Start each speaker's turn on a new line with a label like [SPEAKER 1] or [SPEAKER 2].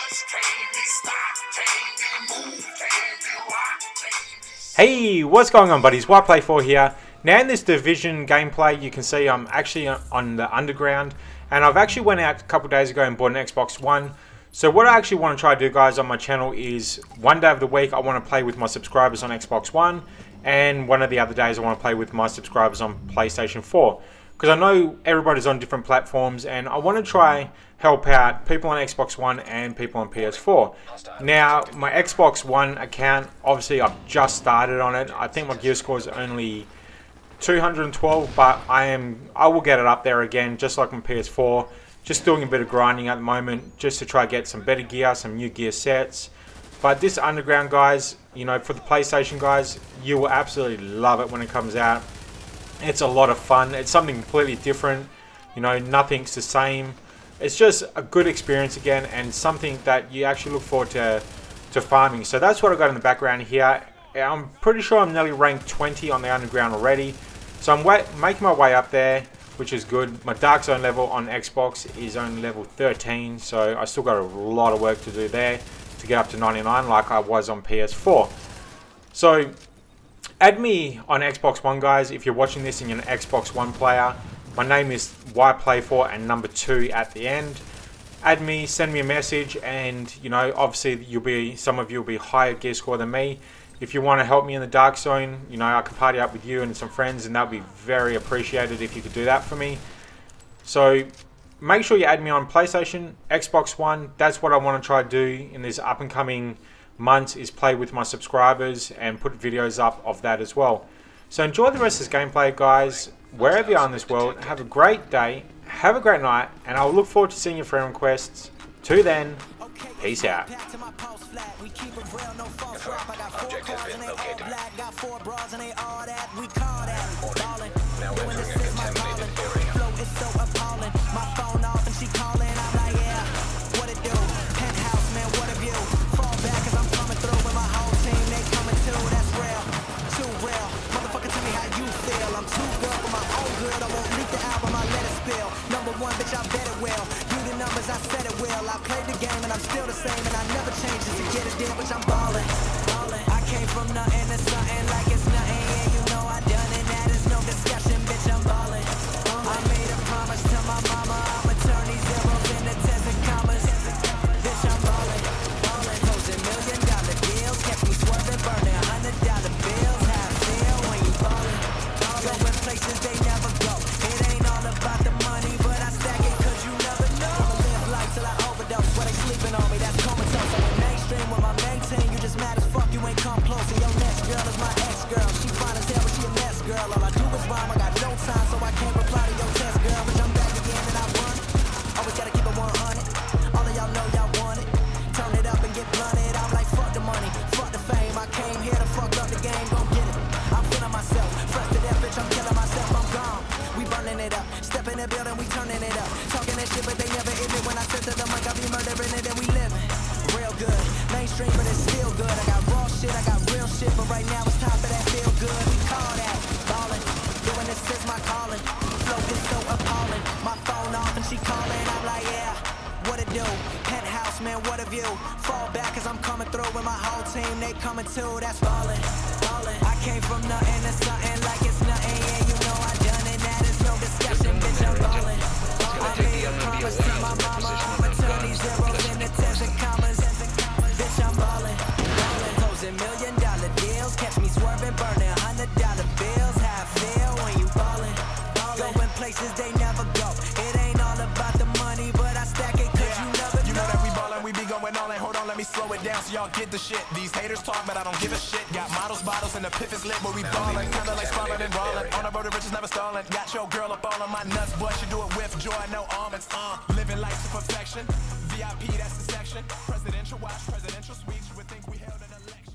[SPEAKER 1] Hey, what's going on, buddies? YPlay4 here. Now in this Division gameplay, you can see I'm actually on the Underground, and I've actually went out a couple days ago and bought an Xbox One. So what I actually want to try to do, guys, on my channel is one day of the week I want to play with my subscribers on Xbox One, and one of the other days I want to play with my subscribers on PlayStation 4. Because I know everybody's on different platforms, and I want to try help out people on Xbox One and people on PS4. Now, my Xbox One account, obviously I've just started on it. I think my gear score is only 212, but I will get it up there again, just like on PS4. Just doing a bit of grinding at the moment, just to try to get some better gear, some new gear sets. But this Underground, guys, you know, for the PlayStation guys, you will absolutely love it when it comes out. It's a lot of fun. It's something completely different. You know, nothing's the same. It's just a good experience again, and something that you actually look forward to farming. So that's what I got in the background here. I'm pretty sure I'm nearly ranked 20 on the Underground already. So I'm making my way up there, which is good. My Dark Zone level on Xbox is only level 13, so I still got a lot of work to do there to get up to 99 like I was on PS4. So add me on Xbox One, guys, if you're watching this and you're an Xbox One player. My name is YPlay4 and number 2 at the end. Add me, send me a message, and you know, obviously some of you will be higher gear score than me. If you want to help me in the Dark Zone, you know, I can party up with you and some friends, and that would be very appreciated if you could do that for me. So make sure you add me on PlayStation, Xbox One. That's what I want to try to do in this up and coming months, is play with my subscribers and put videos up of that as well. So enjoy the rest of this gameplay, guys. Wherever you are in this world, have a great day, have a great night, and I'll look forward to seeing your friend requests. Till then, peace out.
[SPEAKER 2] Bitch, I bet it will. Do the numbers, I said it will. I played the game and I'm still the same, and I never change just to get a deal, bitch, I'm ballin'. I came from nothing to something like it's nothing. Yeah, you know I done it, that is no discussion, bitch, I'm ballin'. I made a promise to my mama, I'ma turn these zeros into tens and commas. Bitch, I'm ballin'. Closing $1 million deals, kept me swerving, burning $100 bills. How I feel when you ballin'. Going places they never go. It ain't all about the money, but I stack it 'cause you never know. I'ma live life till I overdose. Where they sleeping on me, that's comatose. I went mainstream with my main team. You just mad as fuck, you ain't come close. And your next girl is my ex-girl. She fine as hell, but she a mess girl. All I do is rhyme, I got no time, so I can't reply to your test, girl. But I'm back again and I won. Always gotta keep it 100. All of y'all know y'all want it. Turn it up and get blunted. I'm like, fuck the money, fuck the fame. I came here to fuck up the game, gon' get it. I'm feeling myself, fresh to that bitch, I'm killing myself, I'm gone. We burning it up, step in the building, we turning it up. Talking that shit, but they never hit it. When I said to the mic, I be murdering it, and we living real good. Mainstream, but it's still good. I got raw shit, I got real shit, but right now it's time for that feel good. We call that ballin', doing this is my calling. Flow is so appalling, my phone off and she calling. I'm like, yeah, what it do? Penthouse, man, what a view. Fall back 'cause I'm coming through with my whole team, they coming too. That's ballin'. I came from nothing to something like it's nothing. Yeah, you know I done it, that is no discussion, bitch, I'm ballin'. I made a promise to my mama, I'ma turn these zeros into tens and commas. Bitch, I'm ballin'. Closing $1 million deals, catch me swerving, burning $100 bills. How I feel when you ballin'. Going places they never go. It ain't all about the money, but I stack it 'cause you never know.
[SPEAKER 3] You know that we ballin', we be going all in. Hold on, let me slow it down so y'all get the shit. These haters talk, but I don't give a shit. Got models, bottles, and the pith is lit where we ballin'. Kinda like spallin' and ballin'. On the road to riches, never stallin'. Got your girl up all on my nuts, boy. She do it with joy, no almonds. Living life to perfection. VIP, that's the section. Presidential watch, presidential suites. You would think we held an election.